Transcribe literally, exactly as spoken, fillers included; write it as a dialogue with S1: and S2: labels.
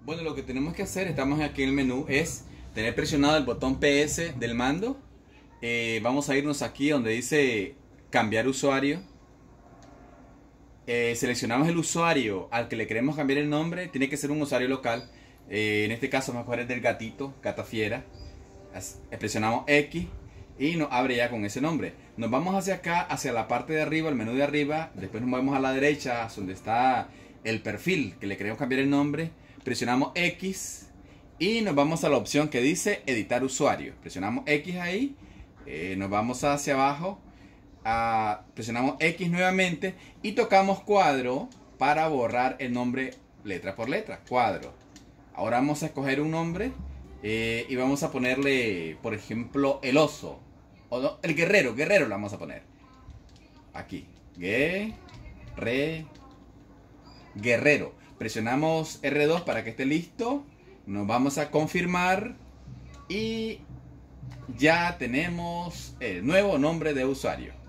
S1: Bueno, lo que tenemos que hacer, estamos aquí en el menú, es tener presionado el botón P S del mando. Eh, vamos a irnos aquí donde dice cambiar usuario. Eh, seleccionamos el usuario al que le queremos cambiar el nombre. Tiene que ser un usuario local. Eh, en este caso vamos a coger el del gatito, Gatafiera. Presionamos X y nos abre ya con ese nombre. Nos vamos hacia acá, hacia la parte de arriba, el menú de arriba. Después nos vamos a la derecha, donde está el perfil que le queremos cambiar el nombre. Presionamos X y nos vamos a la opción que dice editar usuario. Presionamos X ahí, eh, nos vamos hacia abajo, a, presionamos X nuevamente y tocamos cuadro para borrar el nombre letra por letra. Cuadro. Ahora vamos a escoger un nombre eh, y vamos a ponerle, por ejemplo, el oso. O no, el guerrero, guerrero lo vamos a poner. Aquí. Gue, re, guerrero. Presionamos R dos para que esté listo. Nos vamos a confirmar. Y ya tenemos el nuevo nombre de usuario.